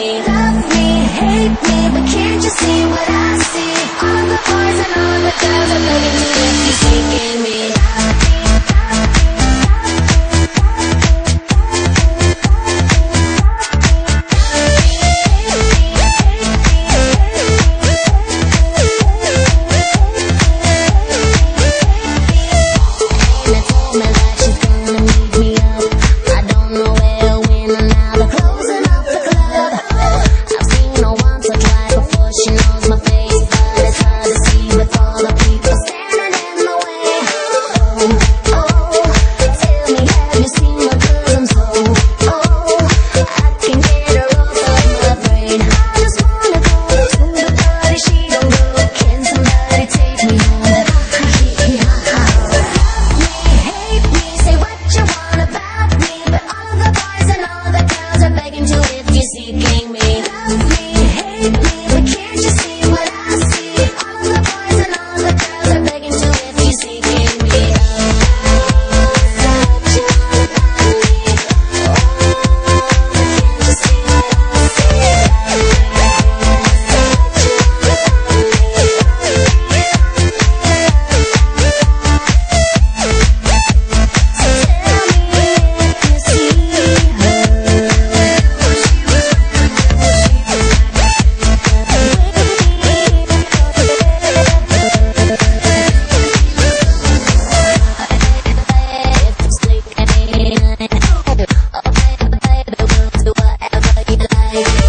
me. Love me, hate me, but can't you see what I see? All the boys and all the girls are begging me if you're seeking me. She knows my face, but it's hard to see with all the people standing in the way. Oh, oh, tell me, have you seen my bosom so? Oh, I can get her off of my brain. I just wanna go to the party, she don't go. Can somebody take me home? Love me, hate me, say what you want about me, but all of the boys and all the girls are begging to if you're seeking me. Love me, hate me, but can't you see what I see? All of the boys and all the girls are begging to if you're seeking me. Say what you want about me. Can't you see what I see? Say what you want about me. So tell me if you see her. If it's sleep, oh baby, we'll do whatever you like.